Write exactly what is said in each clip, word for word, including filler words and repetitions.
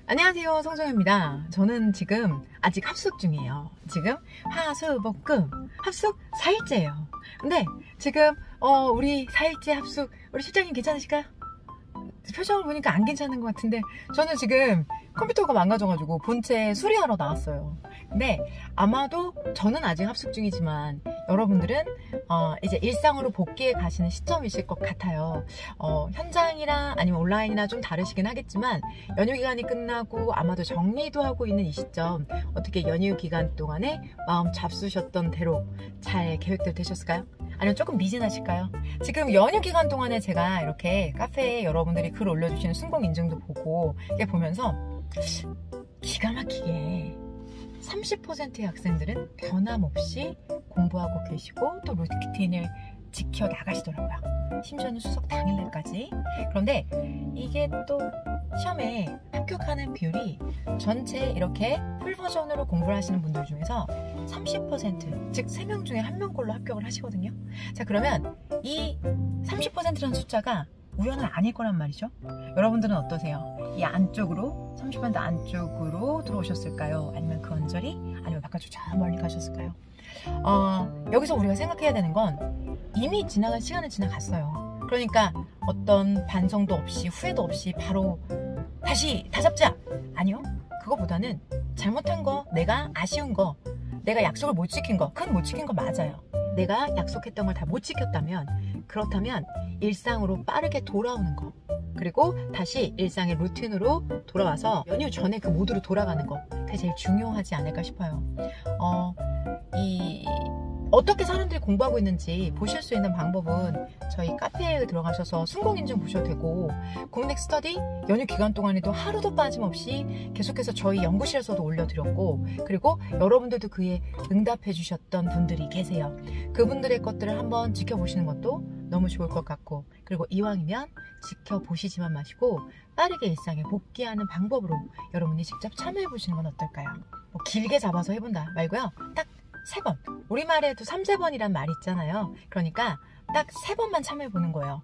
안녕하세요, 송정현입니다. 저는 지금 아직 합숙 중이에요. 지금 화수목금 합숙 사 일째예요. 근데 지금 어 우리 사 일째 합숙 우리 실장님 괜찮으실까요? 표정을 보니까 안 괜찮은 것 같은데 저는 지금 컴퓨터가 망가져가지고 본체 수리하러 나왔어요. 근데 아마도 저는 아직 합숙 중이지만 여러분들은 어 이제 일상으로 복귀해 가시는 시점이실 것 같아요. 어 현장이나 아니면 온라인이나 좀 다르시긴 하겠지만 연휴 기간이 끝나고 아마도 정리도 하고 있는 이 시점, 어떻게 연휴 기간 동안에 마음 잡수셨던 대로 잘 계획대로 되셨을까요? 아니면 조금 미진하실까요? 지금 연휴 기간 동안에 제가 이렇게 카페에 여러분들이 글 올려주시는 순공 인증도 보고 이렇게 보면서 기가 막히게 삼십 퍼센트의 학생들은 변함없이 공부하고 계시고 또 루틴을 지켜 나가시더라고요. 심지어는 수석 당일날까지. 그런데 이게 또 시험에 합격하는 비율이 전체 이렇게 풀버전으로 공부를 하시는 분들 중에서 삼십 퍼센트, 즉 세 명 중에 한 명꼴로 합격을 하시거든요. 자, 그러면 이 삼십 퍼센트라는 숫자가 우연은 아닐 거란 말이죠. 여러분들은 어떠세요? 이 안쪽으로, 삼십 퍼센트 안쪽으로 들어오셨을까요? 아니면 그 언저리? 아니면 바깥쪽 저 멀리 가셨을까요? 어, 여기서 우리가 생각해야 되는 건 이미 지나간 시간은 지나갔어요. 그러니까 어떤 반성도 없이 후회도 없이 바로 다시 다잡자! 아니요. 그거보다는 잘못한 거, 내가 아쉬운 거, 내가 약속을 못 지킨 거, 그건 못 지킨 거 맞아요. 내가 약속했던 걸 다 못 지켰다면, 그렇다면 일상으로 빠르게 돌아오는 거, 그리고 다시 일상의 루틴으로 돌아와서 연휴 전에 그 모드로 돌아가는 거, 그게 제일 중요하지 않을까 싶어요. 어, 이 어떻게 사람들이 공부하고 있는지 보실 수 있는 방법은 저희 카페에 들어가셔서 순공인증 보셔도 되고, 국내 스터디 연휴 기간 동안에도 하루도 빠짐없이 계속해서 저희 연구실에서도 올려드렸고, 그리고 여러분들도 그에 응답해 주셨던 분들이 계세요. 그분들의 것들을 한번 지켜보시는 것도 너무 좋을 것 같고, 그리고 이왕이면 지켜보시지만 마시고 빠르게 일상에 복귀하는 방법으로 여러분이 직접 참여해 보시는 건 어떨까요? 뭐 길게 잡아서 해본다 말고요, 딱 세 번. 우리말에도 삼세 번이란 말이 있잖아요. 그러니까 딱 세 번만 참여해보는 거예요.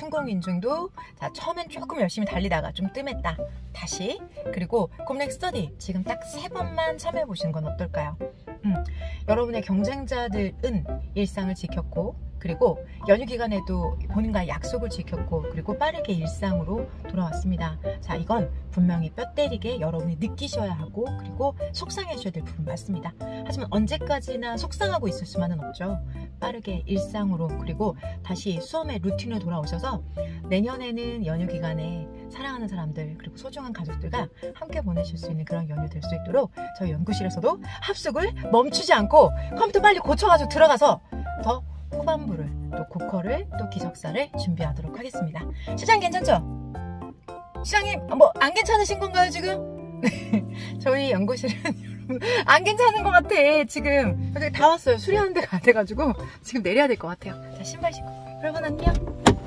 순공인증도 자 처음엔 조금 열심히 달리다가 좀 뜸했다. 다시. 그리고 콤렉 스터디 지금 딱 세 번만 참여해보시는 건 어떨까요? 음, 여러분의 경쟁자들은 일상을 지켰고, 그리고 연휴 기간에도 본인과의 약속을 지켰고, 그리고 빠르게 일상으로 돌아왔습니다. 자, 이건 분명히 뼈 때리게 여러분이 느끼셔야 하고, 그리고 속상해져야 될 부분 맞습니다. 하지만 언제까지나 속상하고 있을 수만은 없죠. 빠르게 일상으로, 그리고 다시 수험의 루틴으로 돌아오셔서 내년에는 연휴 기간에 사랑하는 사람들, 그리고 소중한 가족들과 함께 보내실 수 있는 그런 연휴 될 수 있도록 저희 연구실에서도 합숙을 멈추지 않고 컴퓨터 빨리 고쳐가지고 들어가서 더 후반부를, 또 고커를, 또 기숙사를 준비하도록 하겠습니다. 시장 괜찮죠? 시장님 뭐 안 괜찮으신 건가요 지금? 저희 연구실은 여러분 안 괜찮은 것 같아. 지금 다 왔어요. 수리하는 데가 안 돼가지고 지금 내려야 될 것 같아요. 자, 신발 신고 여러분 안녕.